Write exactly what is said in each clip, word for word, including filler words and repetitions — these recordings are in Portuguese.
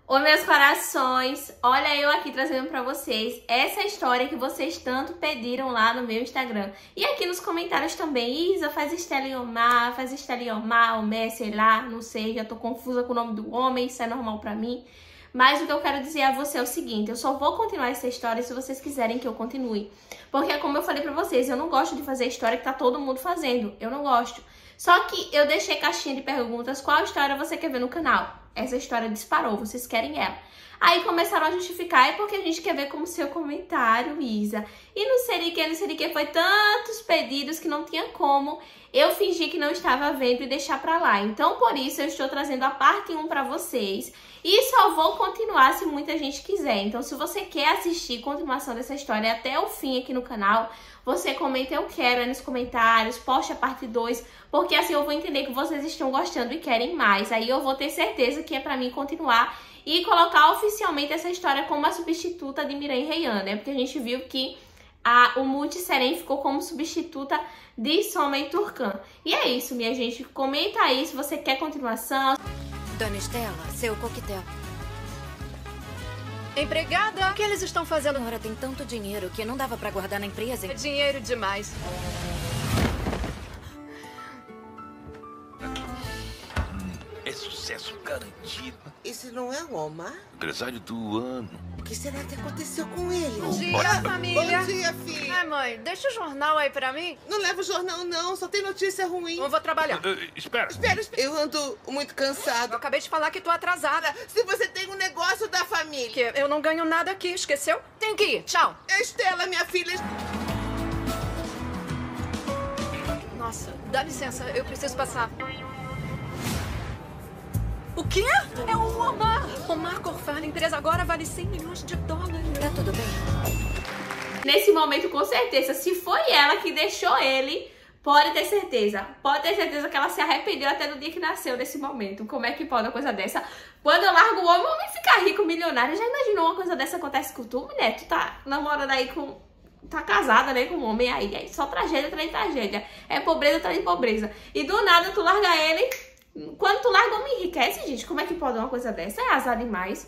Oi, meus corações, olha eu aqui trazendo pra vocês essa história que vocês tanto pediram lá no meu Instagram. E aqui nos comentários também, Isa, faz Estela e Omar, faz Estela e Omar, Omé, sei lá, não sei, já tô confusa com o nome do homem, isso é normal pra mim. Mas o que eu quero dizer a você é o seguinte, eu só vou continuar essa história se vocês quiserem que eu continue. Porque como eu falei pra vocês, eu não gosto de fazer história que tá todo mundo fazendo, eu não gosto. Só que eu deixei caixinha de perguntas, qual história você quer ver no canal? Essa história disparou, vocês querem ela. Aí começaram a justificar, é porque a gente quer ver como seu comentário, Isa. E não sei de que, não sei de que, foi tantos pedidos que não tinha como eu fingir que não estava vendo e deixar pra lá. Então, por isso, eu estou trazendo a parte um pra vocês. E só vou continuar se muita gente quiser. Então, se você quer assistir a continuação dessa história até o fim aqui no canal, você comenta eu quero aí nos comentários, poste a parte dois, porque assim eu vou entender que vocês estão gostando e querem mais. Aí eu vou ter certeza que é pra mim continuar e colocar oficialmente essa história como a substituta de Mirai Heian, né? Porque a gente viu que a, o Multi Seren ficou como substituta de Soma e Turcan. E é isso, minha gente. Comenta aí se você quer continuação. Dona Estela, seu coquetel. Empregada, o que eles estão fazendo? A senhora tem tanto dinheiro que não dava pra guardar na empresa. É dinheiro demais. É sucesso garantido. Esse não é o Omar? Empresário do ano. O que será que aconteceu com ele? Bom dia, família. Bom dia, filha. Ai, mãe, deixa o jornal aí pra mim. Não leva o jornal, não. Só tem notícia ruim. Não vou trabalhar. Uh, uh, espera. Espera, espera. Eu ando muito Eu cansada. acabei de falar que tô atrasada. Se você tem um negócio da família. Que eu não ganho nada aqui, esqueceu? Tenho que ir. Tchau. Estela, minha filha. Nossa, dá licença, eu preciso passar. O quê? É o Omar. Omar Corfar, a empresa agora vale cem milhões de dólares. Tá tudo bem? Nesse momento, com certeza, se foi ela que deixou ele, pode ter certeza. Pode ter certeza que ela se arrependeu até do dia que nasceu nesse momento. Como é que pode uma coisa dessa? Quando eu largo o homem, o homem fica rico, milionário. Já imaginou uma coisa dessa acontece com tu, mulher? Tu tá namorando aí com... Tá casada, né, com um homem aí. Aí só tragédia atrás de tragédia. É pobreza atrás de pobreza. E do nada tu larga ele... Quando tu larga, o homem enriquece, gente. Como é que pode uma coisa dessa? É azar demais.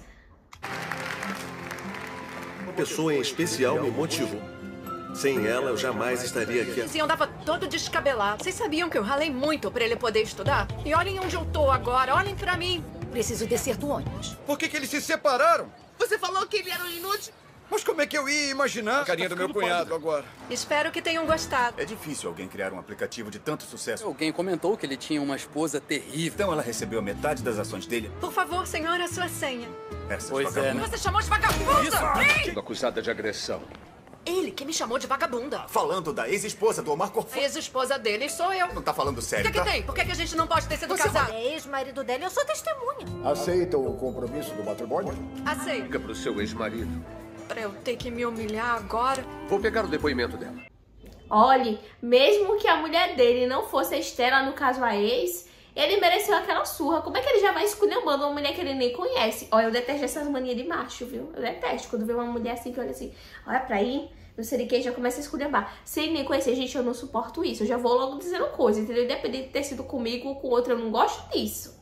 Uma pessoa em especial me motivou. Sem ela, eu jamais estaria aqui. Esse andava todo descabelado. Vocês sabiam que eu ralei muito pra ele poder estudar? E olhem onde eu tô agora. Olhem pra mim. Preciso descer do ônibus. Por que que eles se separaram? Você falou que ele era um inútil? Mas como é que eu ia imaginar? A carinha do meu cunhado agora. Espero que tenham gostado. É difícil alguém criar um aplicativo de tanto sucesso. Alguém comentou que ele tinha uma esposa terrível. Então ela recebeu metade das ações dele? Por favor, senhora, a sua senha. Essas Pois é, vagabundas. Você chamou de vagabunda? Ei! Acusada de agressão. Ele que me chamou de vagabunda. Falando da ex-esposa do Omar A Corfar. ex-esposa dele sou eu. Não tá falando O sério, que, que tá? tem? Por que, que a gente não pode ter sido Você casado? é ex-marido dela, eu sou testemunha. Aceita o compromisso do matrimônio? Aceito. Liga pro seu ex-marido. Pra eu ter que me humilhar agora? Vou pegar o depoimento dela. Olhe, mesmo que a mulher dele não fosse a Estela, no caso a ex, ele mereceu aquela surra. Como é que ele já vai esculhambando uma mulher que ele nem conhece? Olha, eu detesto essas manias de macho, viu? Eu detesto quando vê uma mulher assim que olha assim, olha pra aí, não sei de quem, já começa a esculhambar. Sem nem conhecer, gente, eu não suporto isso. Eu já vou logo dizendo coisa, entendeu? Independente de ter sido comigo ou com outro, eu não gosto disso.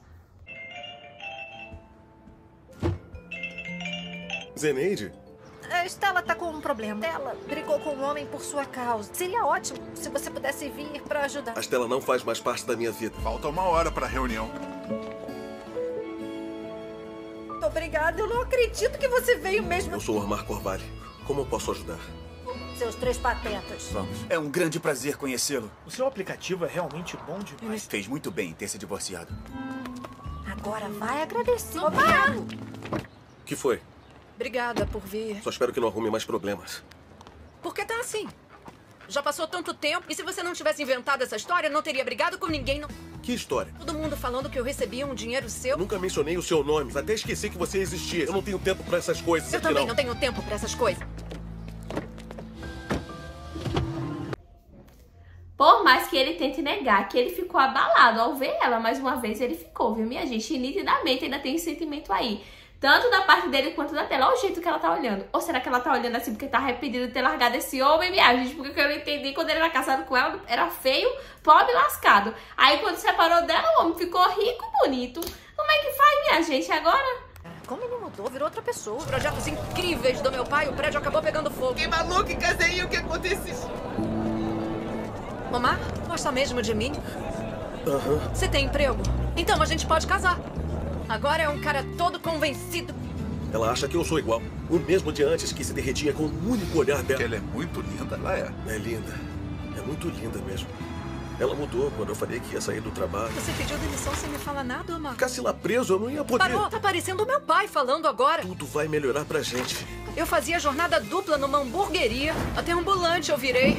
Zeneide? A Estela tá com um problema. Ela brigou com um homem por sua causa. Seria ótimo se você pudesse vir pra ajudar. A Estela não faz mais parte da minha vida. Falta uma hora pra reunião. Muito obrigada, eu não acredito que você veio mesmo. Eu sou o Omar Corvar. Como eu posso ajudar? Seus três patetas. Vamos. É um grande prazer conhecê-lo. O seu aplicativo é realmente bom demais. Fez muito bem ter se divorciado. Agora vai agradecer. Obrigado. O que foi? Obrigada por vir. Só espero que não arrume mais problemas. Por que tá assim? Já passou tanto tempo. E se você não tivesse inventado essa história, não teria brigado com ninguém. Não... Que história? Todo mundo falando que eu recebia um dinheiro seu. Nunca mencionei o seu nome. Até esqueci que você existia. Eu não tenho tempo pra essas coisas Eu aqui, também não. não tenho tempo pra essas coisas. Por mais que ele tente negar que ele ficou abalado ao ver ela mais uma vez, ele ficou, viu, minha gente? E nitidamente ainda tem esse sentimento aí. Tanto da parte dele quanto da dela. Olha o jeito que ela tá olhando. Ou será que ela tá olhando assim porque tá arrependida de ter largado esse homem, minha gente? Porque eu não entendi, quando ele era casado com ela, era feio, pobre e lascado. Aí quando separou dela, o homem ficou rico, bonito. Como é que faz, minha gente, agora? Como ele mudou, virou outra pessoa. Os projetos incríveis do meu pai, o prédio acabou pegando fogo. Que maluco, casei, o que aconteceu? Omar, gosta mesmo de mim? Aham. Você tem emprego? Então a gente pode casar. Agora é um cara todo convencido. Ela acha que eu sou igual. O mesmo de antes, que se derretia com o único olhar dela. Ela é muito linda, ela é. É linda. É muito linda mesmo. Ela mudou quando eu falei que ia sair do trabalho. Você pediu demissão sem me falar nada, Omar? Ficasse lá preso, eu não ia poder. Parou, tá parecendo o meu pai falando agora. Tudo vai melhorar pra gente. Eu fazia jornada dupla numa hamburgueria. Até ambulante eu virei.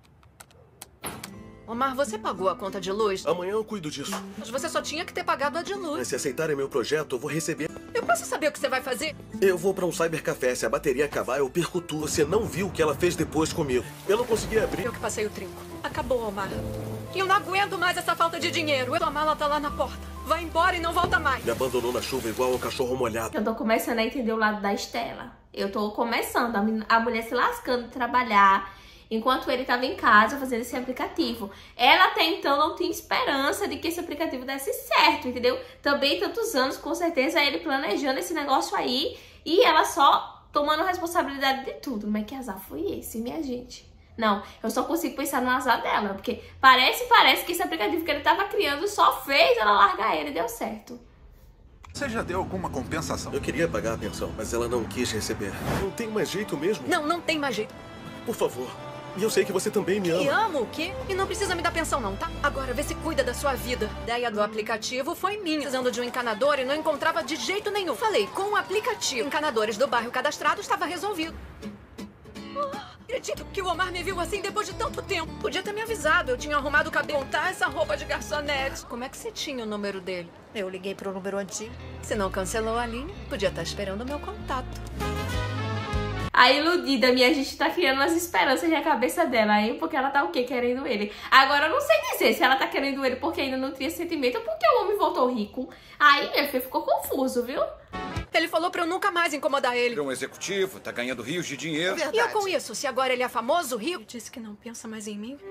Omar, você pagou a conta de luz? Amanhã eu cuido disso. Mas você só tinha que ter pagado a de luz. Mas se aceitarem meu projeto, eu vou receber. Eu posso saber o que você vai fazer? Eu vou pra um cybercafé. Se a bateria acabar, eu perco tudo. Você não viu o que ela fez depois comigo. Eu não consegui abrir. Eu que passei o trinco. Acabou, Omar. E eu não aguento mais essa falta de dinheiro. A mala tá lá na porta. Vai embora e não volta mais. Me abandonou na chuva igual um cachorro molhado. Eu tô começando a entender o lado da Estela. Eu tô começando, a, men- a mulher se lascando de trabalhar, enquanto ele tava em casa fazendo esse aplicativo. Ela até então não tinha esperança de que esse aplicativo desse certo, entendeu? Também tantos anos, com certeza, ele planejando esse negócio aí e ela só tomando responsabilidade de tudo. Mas que azar foi esse, minha gente? Não, eu só consigo pensar no azar dela, porque parece, parece que esse aplicativo que ele tava criando só fez ela largar ele e deu certo. Você já deu alguma compensação? Eu queria pagar a pensão, mas ela não quis receber. Não tem mais jeito mesmo? Não, não tem mais jeito. Por favor. E eu sei que você também me ama. Me amo o quê? E não precisa me dar pensão não, tá? Agora vê se cuida da sua vida. A ideia do aplicativo foi minha. Precisando de um encanador e não encontrava de jeito nenhum. Falei, com o aplicativo, encanadores do bairro cadastrados, estava resolvido. Ah, acredito que o Omar me viu assim depois de tanto tempo. Podia ter me avisado, eu tinha arrumado o cabelo. Contar essa roupa de garçonete. Como é que você tinha o número dele? Eu liguei pro número antigo. Se não cancelou a linha, podia estar esperando o meu contato. A iludida, minha gente tá criando umas esperanças na cabeça dela, hein? Porque ela tá o quê? Querendo ele. Agora, eu não sei dizer se ela tá querendo ele porque ainda não tinha sentimento ou porque o homem voltou rico. Aí, meu filho, ficou confuso, viu? Ele falou pra eu nunca mais incomodar ele. Ele é um executivo, tá ganhando rios de dinheiro. E eu com isso? Se agora ele é famoso, rico, disse que não pensa mais em mim.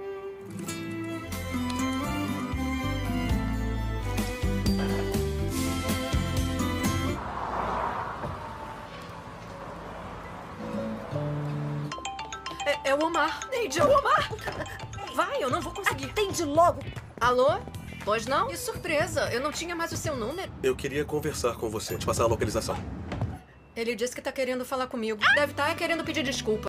É, é o Omar. Neide, é o Omar. Vai, eu não vou conseguir. Atende logo. Alô? Pois não? Que surpresa, eu não tinha mais o seu número. Eu queria conversar com você, te passar a localização. Ele disse que tá querendo falar comigo. Deve estar querendo pedir desculpa.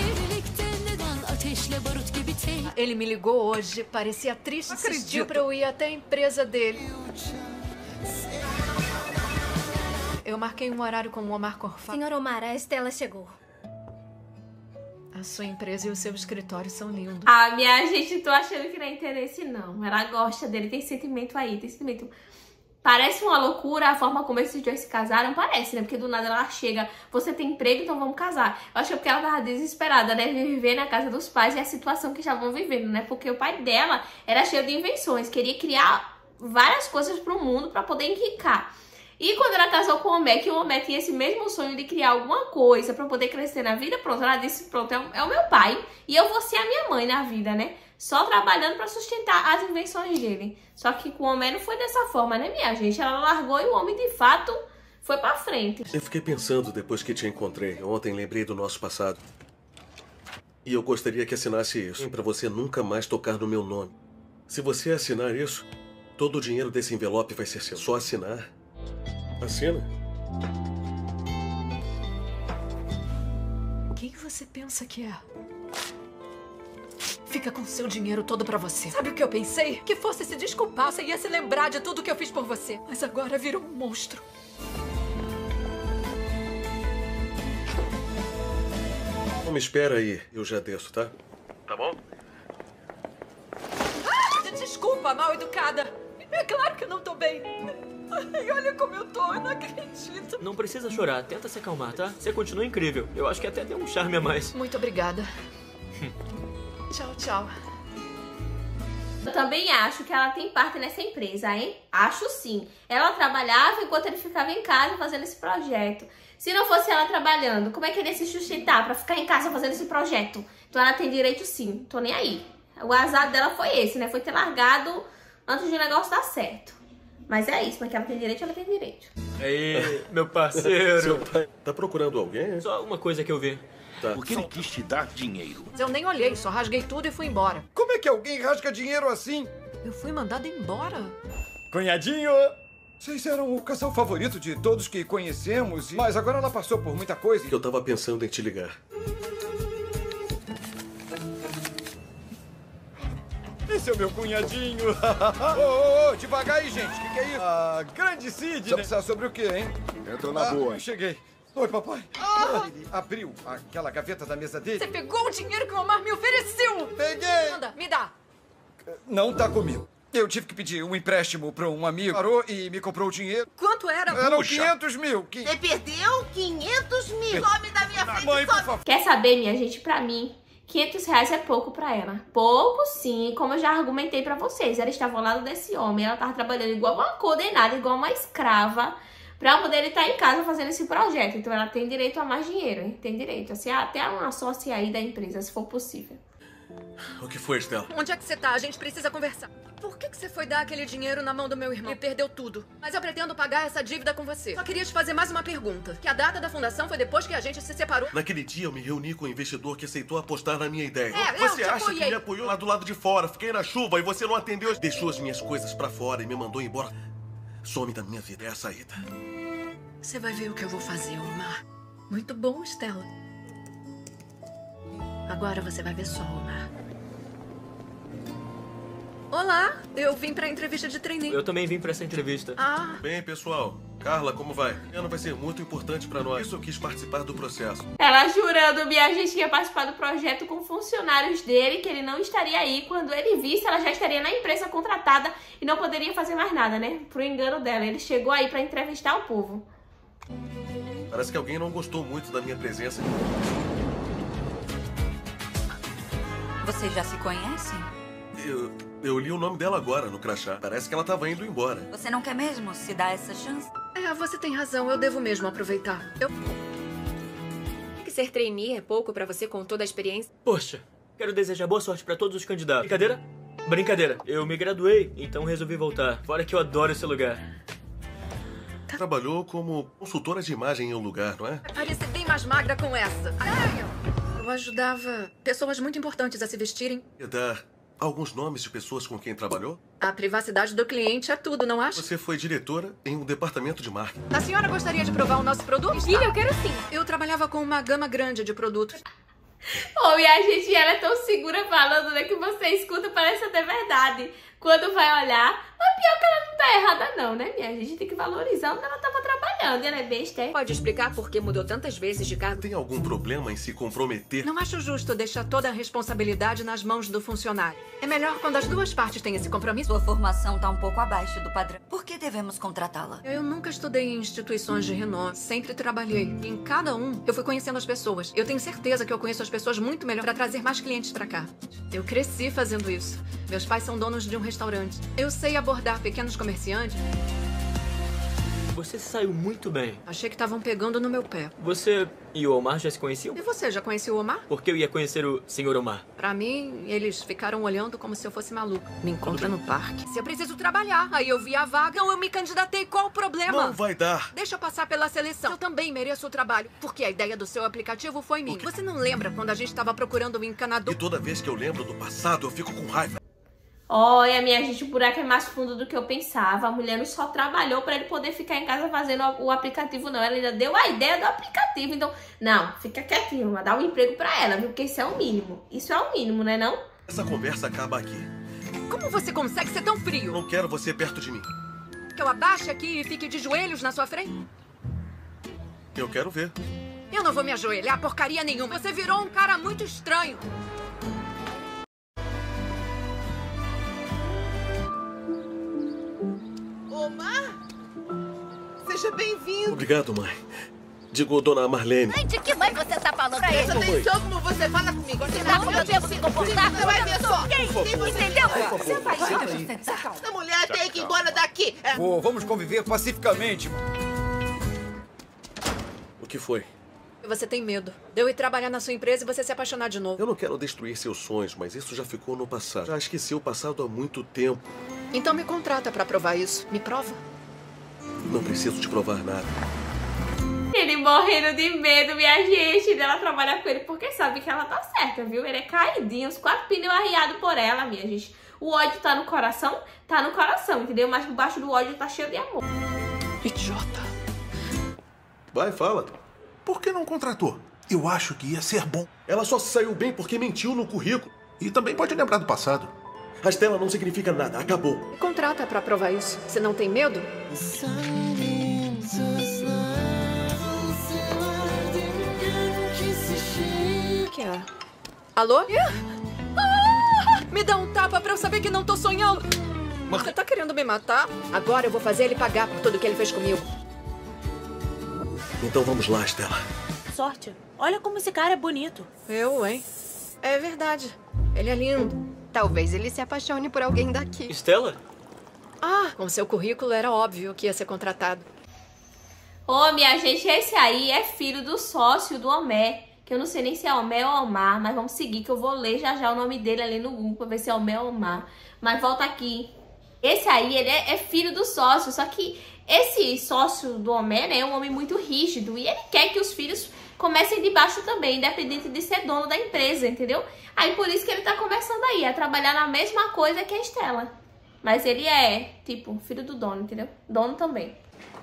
Ele me ligou hoje, parecia triste, insistiu pra eu ir até a empresa dele. Eu marquei um horário com o Omar Corfá. Senhor Omar, a Estela chegou. A sua empresa e o seu escritório são lindos. Ah, minha gente, tô achando que não é interesse, não. Ela gosta dele, tem sentimento aí, tem sentimento. Parece uma loucura a forma como esses dois se casaram, parece, né? Porque do nada ela chega, você tem emprego, então vamos casar. Eu acho que é porque ela tava desesperada, né? De viver na casa dos pais e a situação que estavam vivendo, né? Porque o pai dela era cheio de invenções, queria criar várias coisas pro mundo pra poder enricar. E quando ela casou com o Omé, que o Omé tinha esse mesmo sonho de criar alguma coisa pra poder crescer na vida, pronto, ela disse, pronto, é o, é o meu pai e eu vou ser a minha mãe na vida, né? Só trabalhando pra sustentar as invenções dele. Só que com o Omé não foi dessa forma, né, minha gente? Ela largou e o homem, de fato, foi pra frente. Eu fiquei pensando depois que te encontrei. Ontem lembrei do nosso passado. E eu gostaria que assinasse isso, pra você nunca mais tocar no meu nome. Se você assinar isso, todo o dinheiro desse envelope vai ser seu. Só assinar. Assina. Quem você pensa que é? Fica com seu dinheiro todo pra você. Sabe o que eu pensei? Que fosse se desculpar, você ia se lembrar de tudo que eu fiz por você. Mas agora virou um monstro. Não me espera aí, eu já desço, tá? Tá bom? Ah, desculpa, mal educada. É claro que eu não tô bem. Ai, olha como eu tô, eu não acredito. Não precisa chorar, tenta se acalmar, tá? Você continua incrível. Eu acho que até tem um charme a mais. Muito obrigada. Tchau, tchau. Eu também acho que ela tem parte nessa empresa, hein? Acho sim. Ela trabalhava enquanto ele ficava em casa fazendo esse projeto. Se não fosse ela trabalhando, como é que ele ia se sustentar pra ficar em casa fazendo esse projeto? Então ela tem direito sim, tô nem aí. O azar dela foi esse, né? Foi ter largado antes de o negócio dar certo. Mas é isso, mas que ela tem direito, ela tem direito. Aí, meu parceiro. Seu pai tá procurando alguém? Só uma coisa que eu vi. Tá. Porque ele quis te dar dinheiro. Eu nem olhei, só rasguei tudo e fui embora. Como é que alguém rasga dinheiro assim? Eu fui mandada embora. Cunhadinho! Vocês eram o casal favorito de todos que conhecemos, mas agora ela passou por muita coisa. Eu tava pensando em te ligar. Esse é o meu cunhadinho. Ô, ô, ô, devagar aí, gente. O que, que é isso? Ah, grande Cid. Você precisa sobre o quê, hein? Entra na boa, hein? Cheguei. Oi, papai. Ah, ele abriu aquela gaveta da mesa dele. Você pegou o dinheiro que o Omar me ofereceu! Peguei! Anda, me dá. Não tá comigo. Eu tive que pedir um empréstimo pra um amigo. Parou e me comprou o dinheiro. Quanto era? Eram Puxa. quinhentos mil. Que... Você perdeu quinhentos mil. Some da minha frente, Mãe, por some. favor. Quer saber, minha gente? Pra mim, quinhentos reais é pouco pra ela. Pouco sim, como eu já argumentei pra vocês. Ela estava ao lado desse homem, ela tava trabalhando igual uma condenada, igual uma escrava, pra poder ele estar em casa fazendo esse projeto. Então ela tem direito a mais dinheiro, hein? Tem direito. Assim, até uma sócia aí da empresa, se for possível. O que foi, Estela? Onde é que você tá? A gente precisa conversar. Por que que você foi dar aquele dinheiro na mão do meu irmão e perdeu tudo? Mas eu pretendo pagar essa dívida com você. Só queria te fazer mais uma pergunta. Que a data da fundação foi depois que a gente se separou? Naquele dia eu me reuni com um investidor que aceitou apostar na minha ideia. É, eu você te acha apoiei. que me apoiou lá do lado de fora? Fiquei na chuva e você não atendeu. Deixou as minhas coisas pra fora e me mandou embora. Some da minha vida, é a saída. Você vai ver o que eu vou fazer, Omar. Muito bom, Estela. Agora você vai ver só, Omar. Olá, eu vim pra entrevista de trainee. Eu também vim pra essa entrevista. Ah, Bem, pessoal. Carla, como vai? Esse ano vai ser muito importante pra nós. Isso eu quis participar do processo. Ela jurando, minha gente, que ia participar do projeto com funcionários dele, que ele não estaria aí. Quando ele visse, ela já estaria na empresa contratada e não poderia fazer mais nada, né? Pro engano dela. Ele chegou aí pra entrevistar o povo. Parece que alguém não gostou muito da minha presença. Vocês já se conhecem? Eu, eu li o nome dela agora no crachá. Parece que ela tava indo embora. Você não quer mesmo se dar essa chance? é, você tem razão. Eu devo mesmo aproveitar. Eu... Que ser trainee é pouco pra você com toda a experiência? Poxa, quero desejar boa sorte pra todos os candidatos. Brincadeira? Brincadeira. Eu me graduei, então resolvi voltar. Fora que eu adoro esse lugar. Trabalhou como consultora de imagem em um lugar, não é? Parece bem mais magra com essa. Eu ajudava pessoas muito importantes a se vestirem. Quer dar alguns nomes de pessoas com quem trabalhou? A privacidade do cliente é tudo, não acha? Você foi diretora em um departamento de marketing. A senhora gostaria de provar o nosso produto? Sim, eu quero sim. Eu trabalhava com uma gama grande de produtos. Oh, e a gente, ela é tão segura falando, né, que você escuta, parece até verdade. Quando vai olhar, mas pior que ela não tá errada não, né, minha gente? A gente tem que valorizar onde ela tava trabalhando, ela é besta, é? Pode explicar por que mudou tantas vezes de cargo? Tem algum problema em se comprometer? Não acho justo deixar toda a responsabilidade nas mãos do funcionário. É melhor quando as duas partes têm esse compromisso. Sua formação tá um pouco abaixo do padrão. Por que devemos contratá-la? Eu nunca estudei em instituições de renome. Sempre trabalhei. Em cada um, eu fui conhecendo as pessoas. Eu tenho certeza que eu conheço as pessoas muito melhor para trazer mais clientes para cá. Eu cresci fazendo isso. Meus pais são donos de um restaurante. Eu sei abordar pequenos comerciantes. Você saiu muito bem. Achei que estavam pegando no meu pé. Você e o Omar já se conheciam? E você, já conheceu o Omar? Porque eu ia conhecer o senhor Omar. Pra mim, eles ficaram olhando como se eu fosse maluca. Me encontra no parque. Se eu preciso trabalhar, aí eu vi a vaga, então eu me candidatei. Qual o problema? Não vai dar. Deixa eu passar pela seleção. Eu também mereço o trabalho, porque a ideia do seu aplicativo foi minha. Você não lembra quando a gente estava procurando um encanador? E toda vez que eu lembro do passado, eu fico com raiva. Olha, minha gente, o buraco é mais fundo do que eu pensava. A mulher não só trabalhou pra ele poder ficar em casa fazendo o aplicativo, não. Ela ainda deu a ideia do aplicativo. Então, não, fica quietinho, mas dá um emprego pra ela, viu? Porque isso é o mínimo. Isso é o mínimo, né não? Essa conversa acaba aqui. Como você consegue ser tão frio? Não quero você perto de mim. Que eu abaixe aqui e fique de joelhos na sua frente? Eu quero ver. Eu não vou me ajoelhar porcaria nenhuma. Você virou um cara muito estranho. Omar? Seja bem-vindo. Obrigado, mãe. Digo, dona Marlene. Mãe, de que mãe você tá falando pra ele? Presta atenção como você fala comigo. Você Dá como eu devo se comportar? Você vai ver só. Entendeu? Você vai Essa mulher tem que ir embora daqui. É. Pô, vamos conviver pacificamente. O que foi? Você tem medo de eu ir trabalhar na sua empresa e você se apaixonar de novo. Eu não quero destruir seus sonhos, mas isso já ficou no passado. Já esqueci o passado há muito tempo. Então me contrata pra provar isso. Me prova. Não preciso te provar nada. Ele morrendo de medo, minha gente, dela trabalhar com ele, porque sabe que ela tá certa, viu? Ele é caidinho, os quatro pneus arriados por ela, minha gente. O ódio tá no coração? Tá no coração, entendeu? Mas por baixo do ódio tá cheio de amor. Idiota. Vai, fala. Por que não contratou? Eu acho que ia ser bom. Ela só saiu bem porque mentiu no currículo. E também pode lembrar do passado. A Stella não significa nada, acabou. Me contrata pra provar isso. Você não tem medo? O que é? Alô? Ah! Me dá um tapa pra eu saber que não tô sonhando. Você tá querendo me matar? Agora eu vou fazer ele pagar por tudo que ele fez comigo. Então vamos lá, Stella. Sorte. Olha como esse cara é bonito. Eu, hein? É verdade. Ele é lindo. Talvez ele se apaixone por alguém daqui. Stella? Ah, com seu currículo era óbvio que ia ser contratado. Ô, oh, minha gente, esse aí é filho do sócio do Homé. Que eu não sei nem se é Homé ou Omar, mas vamos seguir que eu vou ler já já o nome dele ali no Google pra ver se é Homé ou Omar. Mas volta aqui. Esse aí, ele é, é filho do sócio, só que esse sócio do Homé, né, é um homem muito rígido e ele quer que os filhos comecem de baixo também, independente de ser dono da empresa, entendeu? Aí por isso que ele tá começando aí a trabalhar na mesma coisa que a Stella. Mas ele é, tipo, filho do dono, entendeu? Dono também.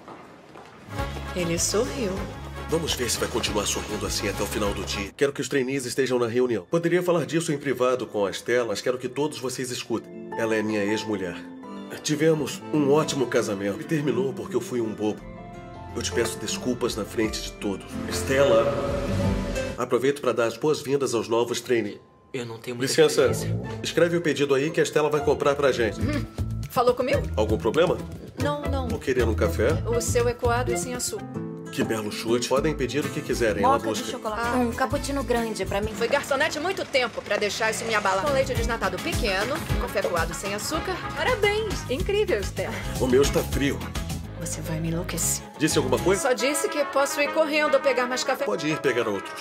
Ele sorriu. Vamos ver se vai continuar sorrindo assim até o final do dia. Quero que os trainees estejam na reunião. Poderia falar disso em privado com a Stella, mas quero que todos vocês escutem. Ela é minha ex-mulher. Tivemos um ótimo casamento e terminou porque eu fui um bobo. Eu te peço desculpas na frente de todos. Stella, aproveito para dar as boas-vindas aos novos trainees. Eu não tenho muita Licença, experiência. escreve o pedido aí que a Stella vai comprar pra gente. Hum, falou comigo? Algum problema? Não, não. Vou querer um café? O seu é coado e sem açúcar. Que belo chute. Podem pedir o que quiserem. Moca Ela de busca. chocolate. Ah, um cappuccino grande pra mim. Fui garçonete muito tempo pra deixar isso me abalar. Com leite desnatado pequeno, café coado sem açúcar. Parabéns! Incrível, Stella. O meu está frio. Você vai me enlouquecer. Disse alguma coisa? Só disse que posso ir correndo pegar mais café. Pode ir pegar outros.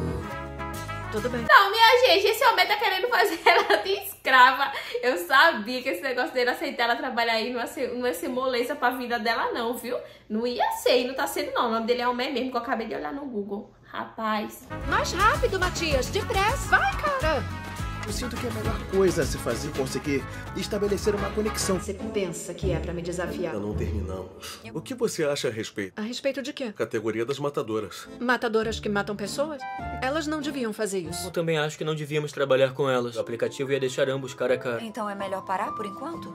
Tudo bem. Não, minha gente, esse homem tá querendo fazer ela de escrava. Eu sabia que esse negócio dele aceitar ela trabalhar aí não ia ser, não ia ser moleza pra vida dela não, viu? Não ia ser e não tá sendo não. O nome dele é Homé mesmo, que eu acabei de olhar no Google. Rapaz. Mais rápido, Matias. Depressa. Vai, cara. Eu sinto que a melhor coisa a se fazer é conseguir estabelecer uma conexão. Você pensa que é pra me desafiar? Ainda não terminamos. O que você acha a respeito? A respeito de quê? Categoria das matadoras. Matadoras que matam pessoas? Elas não deviam fazer isso. Eu também acho que não devíamos trabalhar com elas. O aplicativo ia deixar ambos cara a cara. Então é melhor parar por enquanto?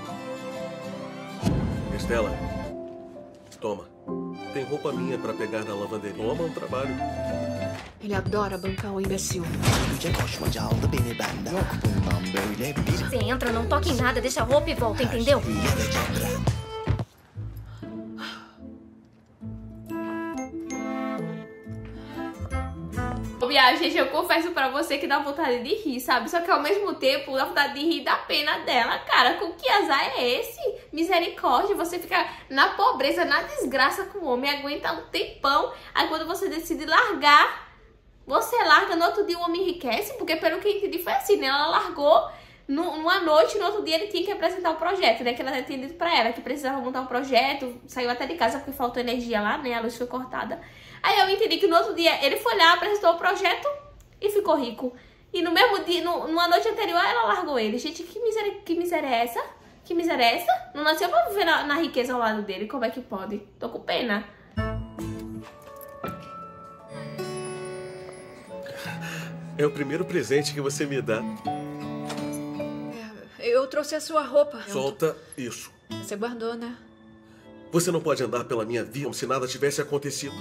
Stella, toma. Tem roupa minha pra pegar na lavanderia. Toma um trabalho. Ele adora bancar o imbecil. Você entra, não toca em nada, deixa a roupa e volta, entendeu? Minha gente, eu confesso pra você que dá vontade de rir, sabe? Só que ao mesmo tempo dá vontade de rir da pena dela, cara. Com que azar é esse? Misericórdia, você fica na pobreza, na desgraça com o homem, aguenta um tempão. Aí quando você decide largar, você larga, no outro dia o homem enriquece, porque pelo que eu entendi foi assim, né? Ela largou no, numa noite, no outro dia ele tinha que apresentar o projeto, né? Que ela tinha dito pra ela, que precisava montar um projeto, saiu até de casa porque faltou energia lá, né? A luz foi cortada. Aí eu entendi que no outro dia ele foi lá, apresentou o projeto e ficou rico. E no mesmo dia, no, numa noite anterior, ela largou ele. Gente, que miséria, que miséria é essa? Que miséria é essa? Não nasceu pra viver na, na riqueza ao lado dele, como é que pode? Tô com pena. É o primeiro presente que você me dá. Eu trouxe a sua roupa. Solta isso. Você guardou, né? Você não pode andar pela minha vida como se nada tivesse acontecido.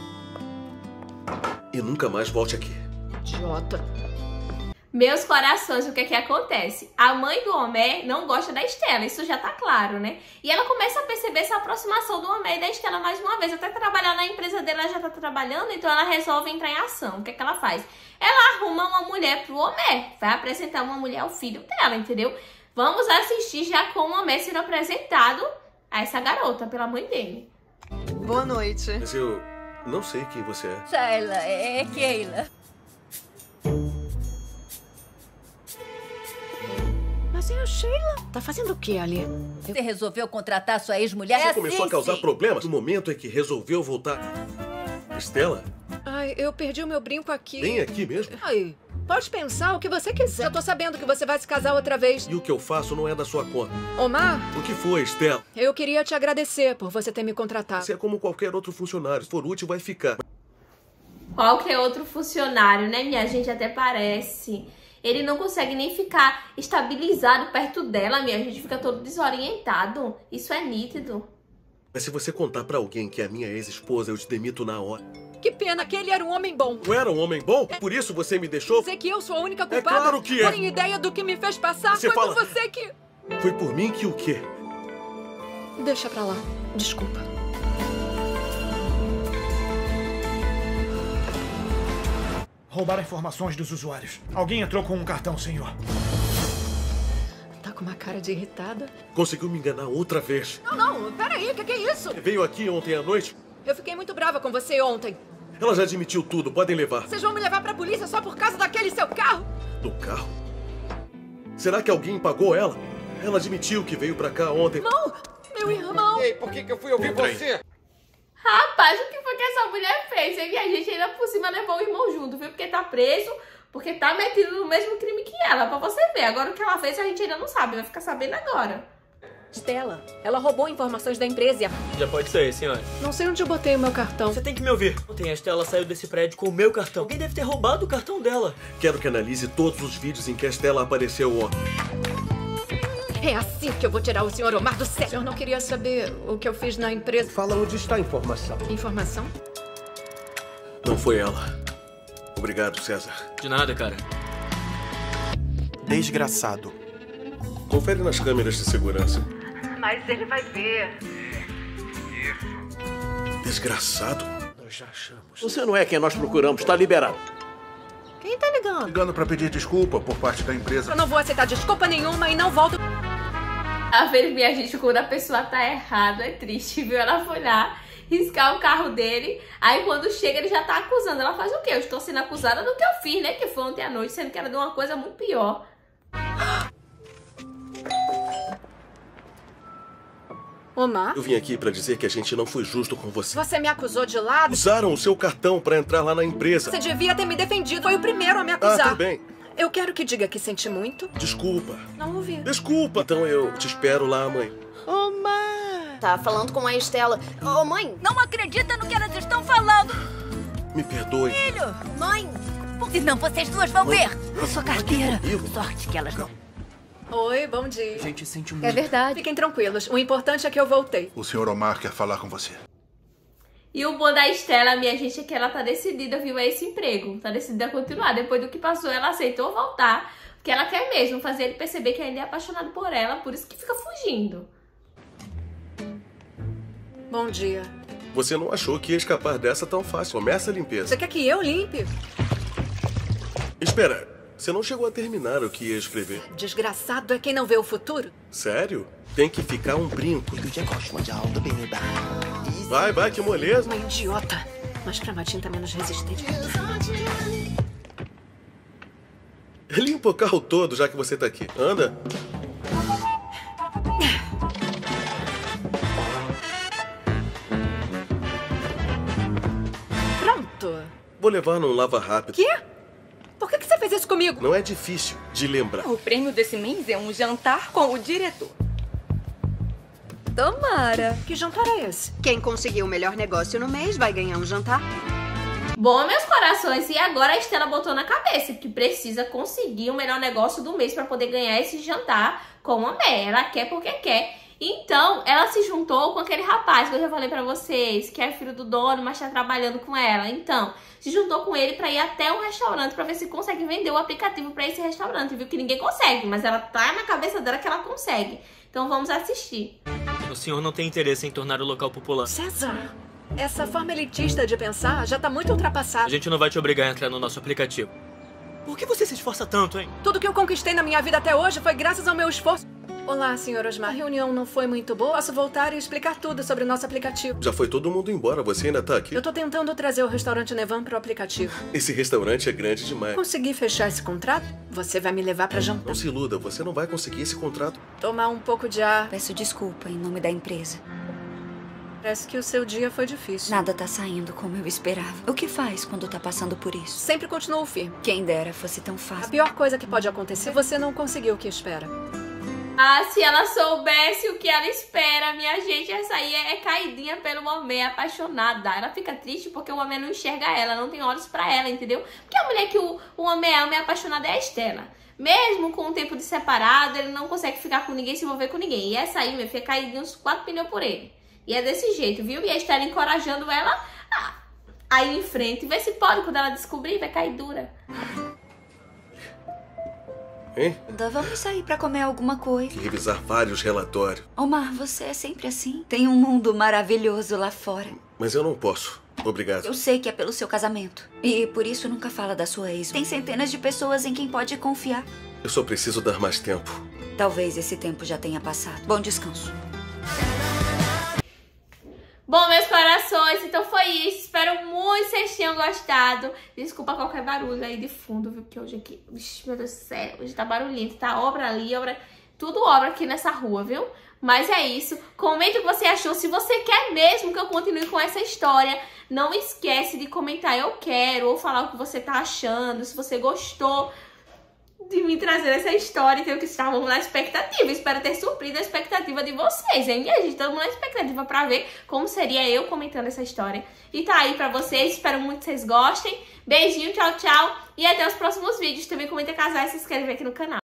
E nunca mais volte aqui. Idiota. Meus corações, o que é que acontece? A mãe do Homé não gosta da Stella, isso já tá claro, né? E ela começa a perceber essa aproximação do Homé e da Stella mais uma vez. Até trabalhar na empresa dela, ela já tá trabalhando, então ela resolve entrar em ação. O que é que ela faz? Ela arruma uma mulher pro Homé, vai apresentar uma mulher ao filho dela, entendeu? Vamos assistir já com o Homé sendo apresentado a essa garota pela mãe dele. Boa noite. Mas eu não sei quem você é. Shayla, é Keila. Mas Você é a Sheila? Tá fazendo o que ali? Você resolveu contratar sua ex-mulher? Você É começou assim, a causar sim. problemas no momento em que resolveu voltar. Estela, Ai, eu perdi o meu brinco aqui. bem aqui mesmo. Ai, pode pensar o que você quiser. Já tô sabendo que você vai se casar outra vez. E o que eu faço não é da sua conta. Omar, O que foi, Estela? eu queria te agradecer por você ter me contratado. Você é como qualquer outro funcionário. Se for útil, vai ficar. Qualquer outro funcionário, né, minha gente? Até parece. Ele não consegue nem ficar estabilizado perto dela, minha gente. Fica todo desorientado. Isso é nítido. Mas se você contar pra alguém que é minha ex-esposa, eu te demito na hora. Que pena que ele era um homem bom. Não era um homem bom? Por isso você me deixou? Dizer que eu sou a única culpada? É claro que é. Tem ideia do que me fez passar? Você Foi fala- por você que... Foi por mim que o quê? Deixa pra lá. Desculpa. Roubaram informações dos usuários. Alguém entrou com um cartão, senhor. Tá com uma cara de irritada. Conseguiu me enganar outra vez. Não, não, peraí, o que, que é isso? Veio aqui ontem à noite. Eu fiquei muito brava com você ontem. Ela já admitiu tudo. Podem levar. Vocês vão me levar pra polícia só por causa daquele seu carro? Do carro? Será que alguém pagou ela? Ela admitiu que veio pra cá ontem. Não, meu irmão. Ei, por que, que eu fui ouvir Entra aí. você? Rapaz, o que foi que essa mulher fez? E a gente ainda por cima levou o irmão junto, viu? Porque tá preso, porque tá metido no mesmo crime que ela, pra você ver. Agora o que ela fez a gente ainda não sabe, vai ficar sabendo agora. Stella, ela roubou informações da empresa e a... Já pode sair, senhora. Não sei onde eu botei o meu cartão. Você tem que me ouvir. Ontem a Estela saiu desse prédio com o meu cartão. Alguém deve ter roubado o cartão dela. Quero que analise todos os vídeos em que a Estela apareceu ontem. É assim que eu vou tirar o senhor Omar do sério. O senhor não queria saber o que eu fiz na empresa? Fala onde está a informação. Informação? Não foi ela. Obrigado, César. De nada, cara. Desgraçado. Confere nas câmeras de segurança. Mas ele vai ver. Desgraçado. Nós já achamos. Você não é quem nós procuramos, tá liberado. Quem tá ligando? Ligando pra pedir desculpa por parte da empresa. Eu não vou aceitar desculpa nenhuma e não volto. A ver, minha gente, quando a pessoa tá errada, é triste, viu? Ela foi lá riscar o carro dele, aí quando chega ele já tá acusando. Ela faz o quê? Eu estou sendo acusada do que eu fiz, né? Que foi ontem à noite, sendo que era de uma coisa muito pior. Omar? Eu vim aqui pra dizer que a gente não foi justo com você. Você me acusou de lado? Usaram o seu cartão pra entrar lá na empresa. Você devia ter me defendido. Foi o primeiro a me acusar. Ah, tudo bem. Eu quero que diga que sente muito. Desculpa. Não ouvi. Desculpa. Então eu te espero lá, mãe. Omar! Tá falando com a Estela. Ô, mãe! Não acredita no que elas estão falando! Me perdoe. Filho! Mãe! Senão vocês duas vão Mãe, ver! A sua carteira! comigo. Sorte que elas não... Oi, bom dia. A gente sente muito. É verdade. Fiquem tranquilos. O importante é que eu voltei. O senhor Omar quer falar com você. E o bom da Estela, minha gente, é que ela tá decidida, viu, a esse emprego. Tá decidida a continuar. Depois do que passou, ela aceitou voltar. Porque ela quer mesmo fazer ele perceber que ainda é apaixonado por ela. Por isso que fica fugindo. Bom dia. Você não achou que ia escapar dessa tão fácil. Começa a limpeza. Você quer que eu limpe? Espera, você não chegou a terminar o que ia escrever. Desgraçado é quem não vê o futuro. Sério? Tem que ficar um brinco. Vai, vai, que moleza. Uma idiota. Mas pra uma tinta menos resistente. Limpa o carro todo, já que você tá aqui. Anda. Pronto. Vou levar num lava rápido. Quê? Por que que você fez isso comigo? Não é difícil de lembrar. O prêmio desse mês é um jantar com o diretor. Tomara. Que jantar é esse? Quem conseguiu o melhor negócio no mês vai ganhar um jantar. Bom, meus corações, e agora a Estela botou na cabeça que precisa conseguir o melhor negócio do mês para poder ganhar esse jantar com a Mé. Ela quer porque quer. Então, ela se juntou com aquele rapaz que eu já falei pra vocês, que é filho do dono, mas tá trabalhando com ela. Então, se juntou com ele pra ir até um restaurante pra ver se consegue vender o aplicativo pra esse restaurante. Viu que ninguém consegue, mas ela tá na cabeça dela que ela consegue. Então, vamos assistir. O senhor não tem interesse em tornar o local popular. César, essa forma elitista de pensar já tá muito ultrapassada. A gente não vai te obrigar a entrar no nosso aplicativo. Por que você se esforça tanto, hein? Tudo que eu conquistei na minha vida até hoje foi graças ao meu esforço. Olá, senhor Osmar. A reunião não foi muito boa. Posso voltar e explicar tudo sobre o nosso aplicativo. Já foi todo mundo embora, você ainda tá aqui? Eu tô tentando trazer o restaurante Nevan pro aplicativo. Esse restaurante é grande demais. Consegui fechar esse contrato? Você vai me levar pra jantar. Não se iluda, você não vai conseguir esse contrato. Tomar um pouco de ar. Peço desculpa em nome da empresa. Parece que o seu dia foi difícil. Nada tá saindo como eu esperava. O que faz quando tá passando por isso? Sempre continuo firme. Quem dera fosse tão A fácil. pior coisa que pode acontecer, você não conseguiu o que espera. Ah, se ela soubesse o que ela espera, minha gente, essa aí é caidinha pelo homem, é apaixonada. Ela fica triste porque o homem não enxerga ela, não tem olhos pra ela, entendeu? Porque a mulher que o, o homem ama é apaixonada é a Estela. Mesmo com o tempo de separado, ele não consegue ficar com ninguém, se envolver com ninguém. E essa aí, minha filha, é caidinha uns quatro pneus por ele. E é desse jeito, viu? E a Estela encorajando ela a, a ir em frente. Vê se pode, quando ela descobrir, vai cair dura. Hein? Vamos sair pra comer alguma coisa. Tem que revisar vários relatórios. Omar, você é sempre assim. Tem um mundo maravilhoso lá fora. Mas eu não posso. Obrigado. Eu sei que é pelo seu casamento. E por isso nunca fala da sua ex. Tem centenas de pessoas em quem pode confiar. Eu só preciso dar mais tempo. Talvez esse tempo já tenha passado. Bom descanso. Bom, meus corações, então foi isso. Espero muito que vocês tenham gostado. Desculpa qualquer barulho aí de fundo, viu? Porque hoje aqui, vixe, meu Deus do céu, hoje tá barulhento, tá obra ali, obra, tudo obra aqui nessa rua, viu? Mas é isso. Comenta o que você achou. Se você quer mesmo que eu continue com essa história, não esquece de comentar eu quero, ou falar o que você tá achando, se você gostou de me trazer essa história, então que estávamos na expectativa. Espero ter suprido a expectativa de vocês, hein? E a gente estamos na expectativa pra ver como seria eu comentando essa história. E tá aí pra vocês, espero muito que vocês gostem. Beijinho, tchau, tchau. E até os próximos vídeos. Também comenta casais e se inscreve aqui no canal.